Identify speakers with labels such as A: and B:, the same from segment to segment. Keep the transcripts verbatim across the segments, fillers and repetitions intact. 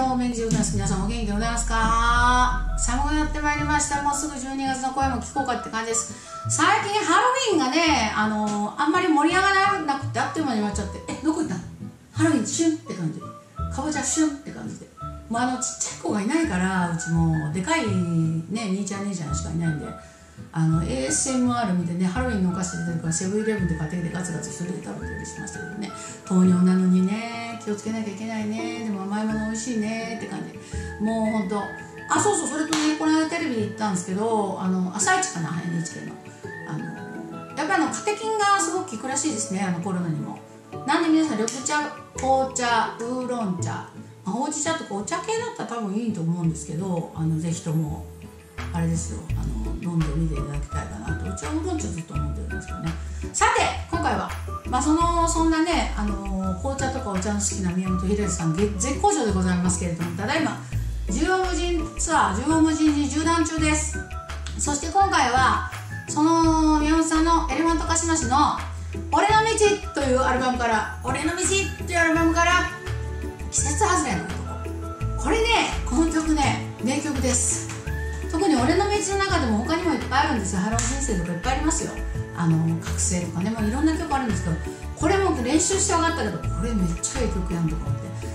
A: お元気でございます。皆さんお元気でございますか？寒くなってまいりました。もうすぐじゅうにがつの声も聞こうかって感じです。最近ハロウィンがね、あのー、あんまり盛り上がらなくてあっという間に終わっちゃって、え、どこ行ったの？ハロウィンシュンって感じ。かぼちゃシュンって感じで。もうあのちっちゃい子がいないから、うちもでかいね、兄ちゃん姉ちゃんしかいないんで、あの エーエスエムアール 見てね、ハロウィンのお菓子出てるからセブンイレブンで買ってきてガツガツ一人で食べたりしましたけどね。糖尿なのにね、気をつけなきゃいけないね。でも甘いもの美味しいねって感じ。もうほんと、あ、そうそう、それとね、この間テレビで言ったんですけど、あの朝一かな、エヌエイチケーのあのやっぱりあのカテキンがすごく効くらしいですね、あのコロナにも。なんで皆さん緑茶、紅茶、ウーロン茶、まあ、ほうじ茶とかお茶系だったら多分いいと思うんですけど、あのぜひともあれですよ、あの飲んでみていただきたいかなと。うちはウーロン茶ずっと飲んでるんですけどね。さて今回は、まあ、そのそんなね、あの紅茶とかお茶の好きな宮本秀さん絶好調でございますけれども、ただいま縦横無尽ツアー縦横無尽に縦断中です。そして今回はその宮本さんのエレファントカシマシの「俺の道」というアルバムから「俺の道」というアルバムから「季節外れの男」。これね、この曲ね名曲です。特に「俺の道」の中でも他にもいっぱいあるんですよ。ハロー人生とかいっぱいありますよ。あの覚醒とかね、もういろんな曲あるんですけど、これも練習して分かったけど、これめっちゃいい曲やんとか思って、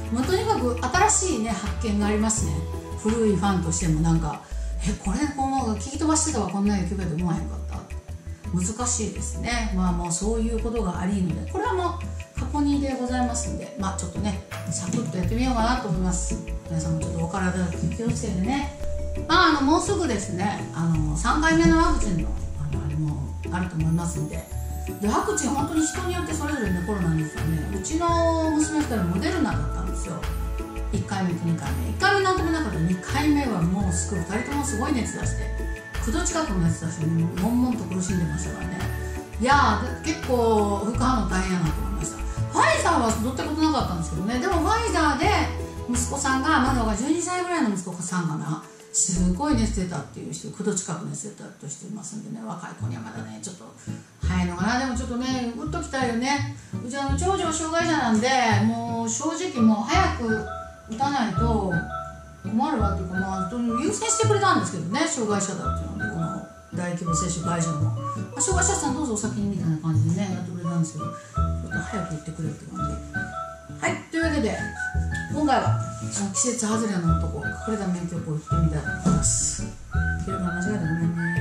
A: もうとにかく新しいね発見がありますね。古いファンとしてもなんか、え、これこの聞き飛ばしてたわ、こんないい曲やと思わへんかった。難しいですね。まあもうそういうことがありので、これはもう過去にでございますんで、まあちょっとねサクッとやってみようかなと思います。皆さんもちょっとお体気をつけてね。まああのもうすぐですね、あのさんかいめのワクチンのあのあれもあると思いますんで、でワクチン本当に人によってそれぞれね、コロナにですよね。うちの娘ふたりモデルナだったんですよ。いっかいめとにかいめ、いっかいめなんともなかった。にかいめはもうすごいふたりともすごい熱出して、きゅうど近くの熱出して、もう悶々と苦しんでましたからね。いやー結構副反応大変やなと思いました。ファイザーはどったことなかったんですけどね。でもファイザーで息子さんがまだがじゅうにさいぐらいの息子さんがな、すごい熱出たっていう人、きゅうど近く熱出たとしていますんでね、若い子にはまだねちょっと早いのかな。でもちょっとね打っときたいよね。うちあの長女障害者なんで、もう正直もう早く打たないと困るわっていうか、まあ優先してくれたんですけどね、障害者だっていうので、この大規模接種会場も、まあ、障害者さんどうぞお先にみたいな感じでねやってくれたんですけど、ちょっと早く打ってくれって感じ。はい、というわけで今回はその季節外れの男、隠れた名曲を言ってみたいと思います。いろいろ間違えてごめんね。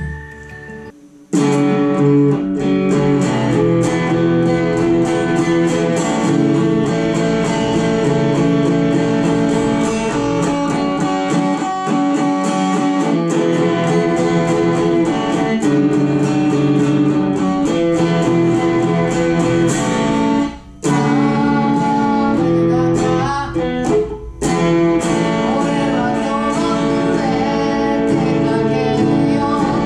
A: 俺は今日も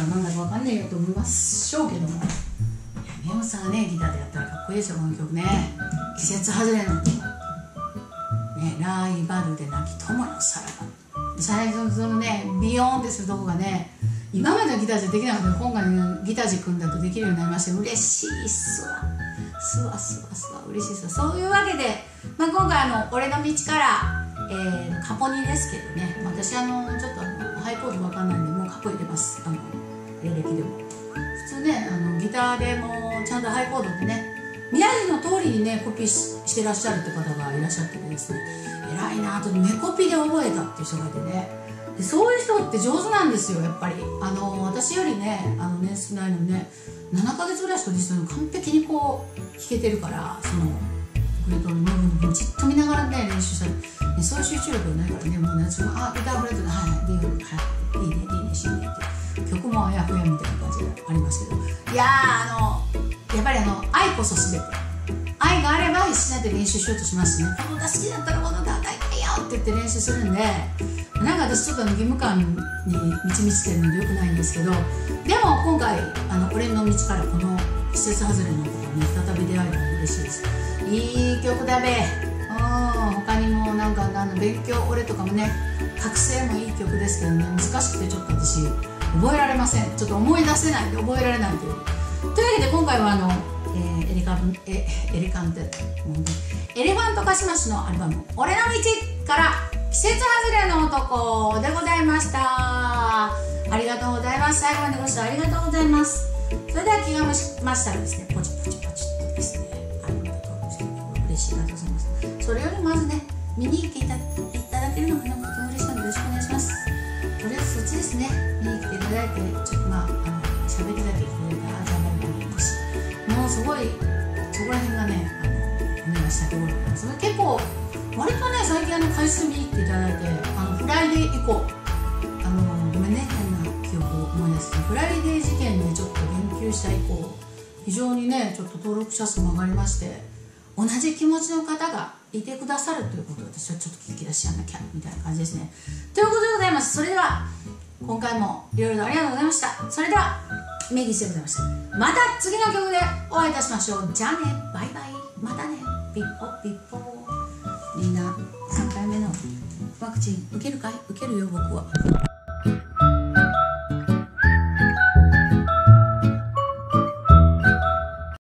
A: なんだかわかんねえよと思いましょうけども、いや宮本さんがねギターでやったらかっこいいですよこの曲ね。季節外れのね、ライバルでなき友のさらば、最初のそのねビヨーンってするとこがね、今までのギターじゃできなかったけど今回のギター軸だとできるようになりまして嬉しいっすわ。すわすわすわ嬉しいっすわ。そういうわけで、まあ、今回あの俺の道から、えー、カポニですけどね、私あのちょっとあのハイコードわかんないんでもうカポ入れます。あの履歴でも普通ねあのギターでもちゃんとハイコードってね宮地の通りにねコピー し, してらっしゃるって方がいらっしゃっててですね、偉いなと目コピで覚えたっていう人がいてね、でそういう人って上手なんですよやっぱり。あの私よりねあの年少ないのにねななかげつぐらいしか実際に完璧にこう弾けてるから、そのグレートの部分をじっと見ながらね練習したり、ね、そういう集中力がないからね、もう夏もあギターフレットではいはい D フレットはいいいねいいね C ねって曲もあやふやみたいな感じでありますけど、いやーあのやっぱりあの愛こそ全て、愛があれば必死になって練習しようとしますしね、この歌好きだったらこの歌歌いたいよって言って練習するんで、なんか私ちょっと義務感に満ち満ちてるのでよくないんですけど、でも今回あの俺の道からこの季節外れのことに再び出会えたの嬉しいです。いい曲だべ。うん他にもなんかあの勉強俺とかもね覚醒もいい曲ですけどね、難しくてちょっと私覚えられません。ちょっと思い出せないで覚えられないという。というわけで今回はあの、えー、エレカンエエレカンテエレファントカシマシのアルバム「俺の道」から「季節外れの男」でございました。ありがとうございます。最後までご視聴ありがとうございます。それでは気が向しましたらですね、ポチポチポチっとですね、ありがとうございます。嬉しいありがとうございます。それよりまずね、見に来ていただけるのがね、とても嬉しいのでよろしくお願いします。とりあえずそっちですね、見に来ていただいて、ちょっとまあ、あの喋りだけ聞こえたら、じゃあもういいです。もうすごい、そこら辺がね、あの、お願いしたところなんです。結構、割とね、最近あの回数見に来ていただいて、あのフライデー以降、あのごめんね、変な記憶を思い出す。フライデー事件でちょっと言及した以降、非常にね、ちょっと登録者数も上がりまして、同じ気持ちの方がいてくださるということで、私はちょっと聞き出しやんなきゃみたいな感じですね。ということでございます。それでは、今回もいろいろとありがとうございました。それでは、メギスでございました。また次の曲でお会いいたしましょう。じゃあね、バイバイ。またね、ピッポピッポ。みんなさんかいめのワクチン受けるかい？受けるよ僕は。